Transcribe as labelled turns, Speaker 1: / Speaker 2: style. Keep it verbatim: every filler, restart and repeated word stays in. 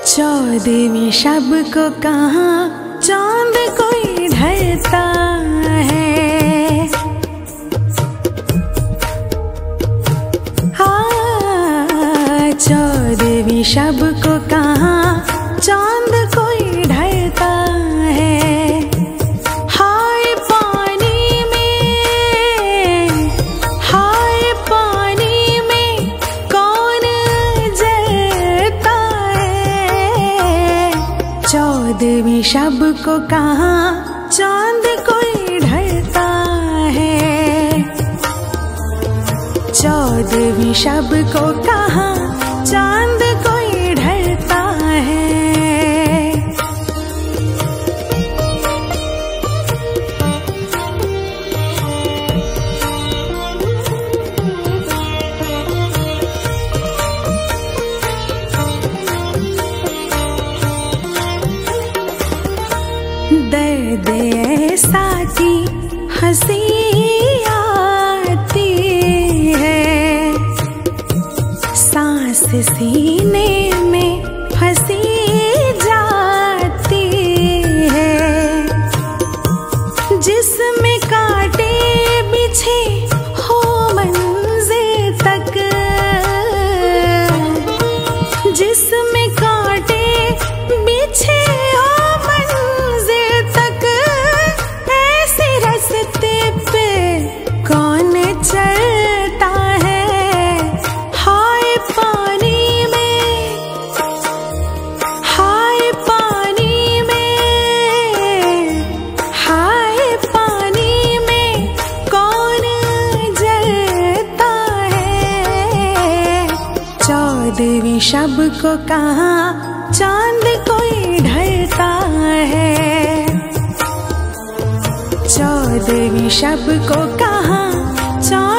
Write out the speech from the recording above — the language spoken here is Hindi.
Speaker 1: चौदहवीं शब को कहाँ चांद कोई ढलता है। हाँ, चौदहवीं शब को कहाँ चांद कोई ढलता है। हाय पानी में, हाय पानी में कौन जलता है। चौदहवीं शब को कहाँ चांद कोई ढलता है। चौदहवीं शब को कहाँ चांद कोई ढलता है। दर्द ऐसा की हंसी आती है, सांस सीने में फंसी जाती है। जिसमें कांटे बिछे हो मंजिल तक, जिसमें कांटे बिछे हो मंजिल तक, ऐसे रास्ते पे कौन चलता है। हाय पानी में, हाय पानी में, हाय पानी में कौन जलता है। चौदहवीं शब को कहाँ चांद कोई ढलता है। चौदहवीं शब को कहाँ चांद